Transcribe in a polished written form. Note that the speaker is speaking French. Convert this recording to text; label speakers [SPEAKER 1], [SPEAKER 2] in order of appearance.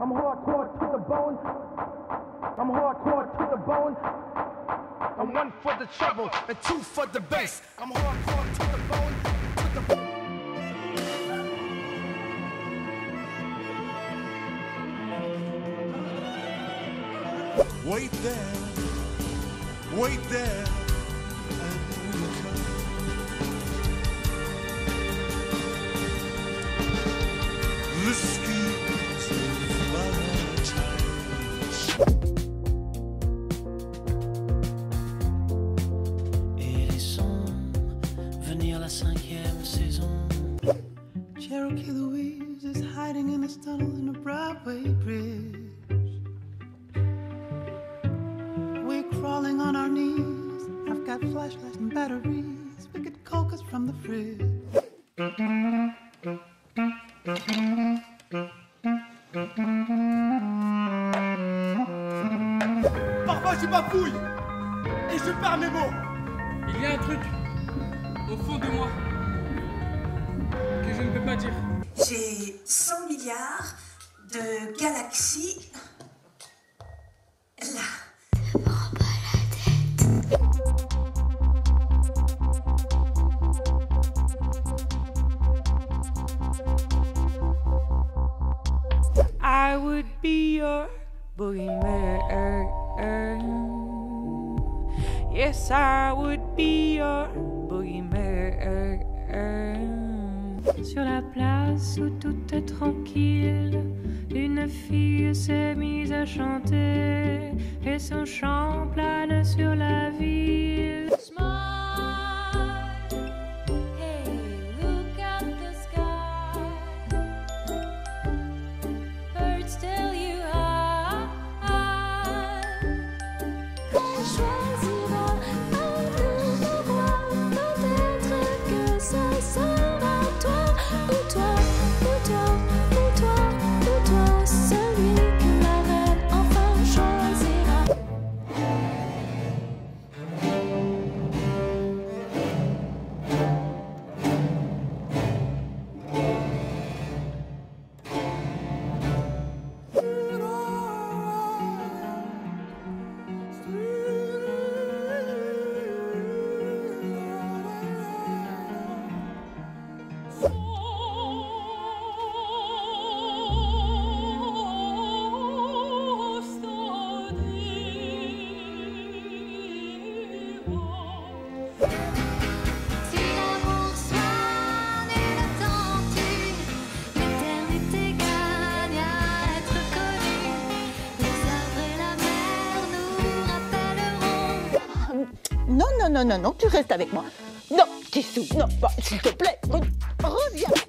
[SPEAKER 1] I'm hardcore to the bone. I'm hardcore to the bone. I'm one for the trouble and two for the bass. I'm hardcore to the bone. To the bone.
[SPEAKER 2] Wait there, and you come. The schemes of Valentine's.
[SPEAKER 3] Et laissons venir la 5e saison.
[SPEAKER 4] Cherokee Louise is hiding in this tunnel in a Broadway bridge. We're crawling on our knees. I've got flashlights and batteries. We get Coca from the fridge.
[SPEAKER 1] Parfois je bafouille et je perds mes mots.
[SPEAKER 5] Il y a un truc au fond de moi que je ne peux pas dire.
[SPEAKER 6] J'ai 100 milliards de galaxies là.
[SPEAKER 7] I would be your boogeyman. Yes, I would be your boogeyman. Sur la place où tout est tranquille, une fille s'est mise à chanter et son chant plane sur la ville.
[SPEAKER 8] Non, tu restes avec moi. Non, Tissou, non, s'il te plaît, reviens.